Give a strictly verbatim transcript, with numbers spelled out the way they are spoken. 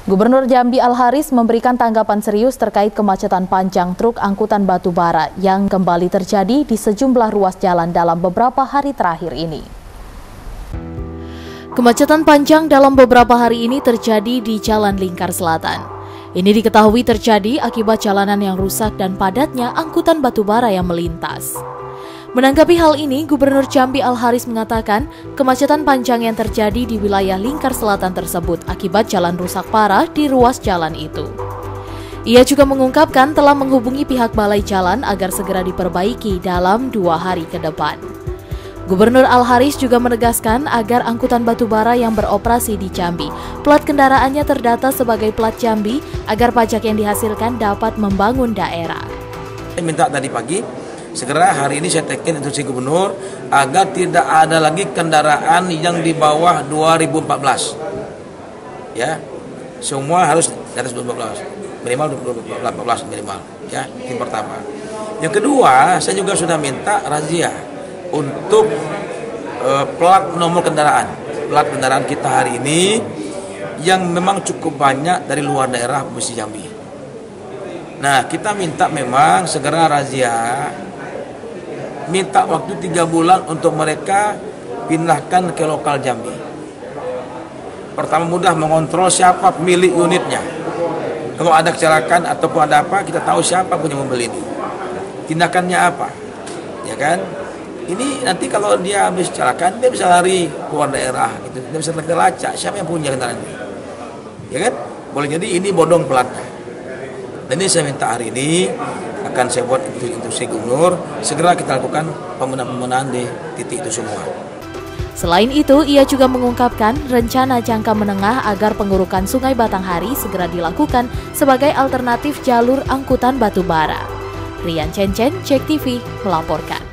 Gubernur Jambi Al-Haris memberikan tanggapan serius terkait kemacetan panjang truk angkutan batu bara yang kembali terjadi di sejumlah ruas jalan dalam beberapa hari terakhir ini. Kemacetan panjang dalam beberapa hari ini terjadi di Jalan Lingkar Selatan. Ini diketahui terjadi akibat jalanan yang rusak dan padatnya angkutan batu bara yang melintas. Menanggapi hal ini, Gubernur Jambi Al-Haris mengatakan kemacetan panjang yang terjadi di wilayah Lingkar Selatan tersebut akibat jalan rusak parah di ruas jalan itu. Ia juga mengungkapkan telah menghubungi pihak balai jalan agar segera diperbaiki dalam dua hari ke depan. Gubernur Al-Haris juga menegaskan agar angkutan batubara yang beroperasi di Jambi, plat kendaraannya terdata sebagai plat Jambi agar pajak yang dihasilkan dapat membangun daerah. Saya minta tadi pagi, segera hari ini saya tekin instruksi gubernur agar tidak ada lagi kendaraan yang di bawah dua ribu empat belas. Ya, semua harus di atas dua ribu empat belas, minimal dua ribu empat belas minimal. Ya, yang pertama. Yang kedua, saya juga sudah minta razia untuk uh, plat nomor kendaraan, plat kendaraan kita hari ini yang memang cukup banyak dari luar daerah Provinsi Jambi. Nah, kita minta memang segera razia. Minta waktu tiga bulan untuk mereka pindahkan ke lokal Jambi. Pertama mudah mengontrol siapa pemilik unitnya. Kalau ada kecelakaan ataupun ada apa, kita tahu siapa punya mobil ini. Tindakannya apa, ya kan? Ini nanti kalau dia habis kecelakaan, dia bisa lari keluar daerah, gitu. Dia bisa terlacak siapa yang punya kendaraan ini, ya kan? Boleh jadi ini bodong platnya. Dan ini saya minta hari ini akan saya buat instruksi gubernur, segera kita lakukan pemenahan-pemenahan di titik itu semua. Selain itu, ia juga mengungkapkan rencana jangka menengah agar pengurukan Sungai Batanghari segera dilakukan sebagai alternatif jalur angkutan batu bara. Rian Cencen, Cek T V, melaporkan.